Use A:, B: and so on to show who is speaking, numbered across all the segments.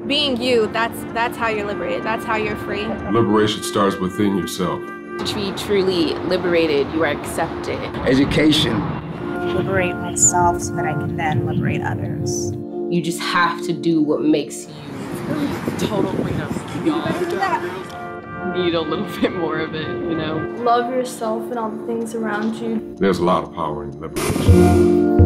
A: being you, that's how you're liberated. That's how you're free.
B: Liberation starts within yourself.
C: To be truly liberated, you are accepted.
D: Education.
E: Liberate myself so that I can then liberate others.
C: You just have to do what makes you.
F: Total freedom. You need a little bit more of it, you know?
G: Love yourself and all the things around you.
B: There's a lot of power in liberation.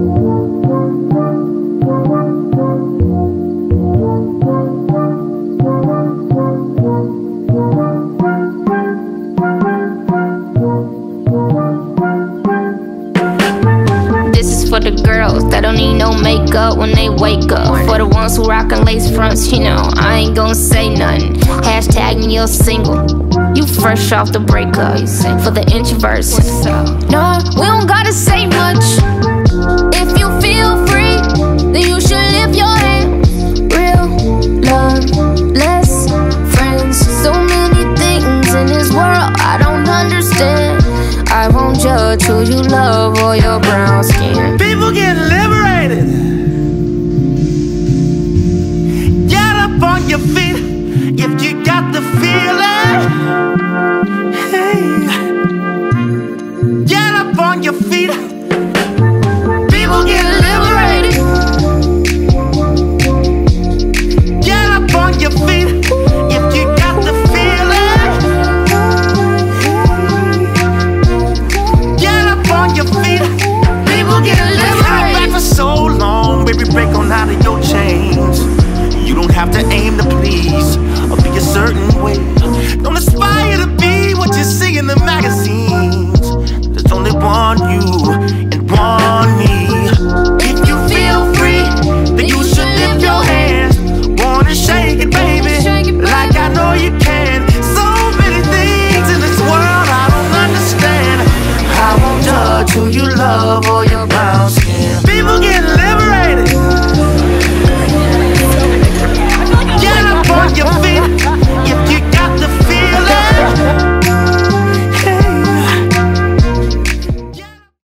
H: For the girls that don't need no makeup when they wake up. For the ones who rockin' lace fronts, you know, I ain't gon' say nothing. Hashtag me, you're single. You fresh off the breakup. For the introverts, no, we don't gotta say much. If you feel free, then you should lift your hand. Real love, less friends. So many things in this world I don't understand. I won't judge who you love or your brown skin.
I: People get liberated. Get up on your feet if you got the feeling. Hey, get up on your feet. People get liberated. Get up on your feet if you got the feeling. Get up on your feet. People get liberated. Back for so long, baby, break on out of your chains. You don't have to aim to please or be a certain way. Don't aspire to be what you see in the magazines. There's only one you and one me. If you feel free, then you should lift your hands. Wanna shake it, baby, like I know you can. So many things in this world I don't understand. I won't judge who you love or your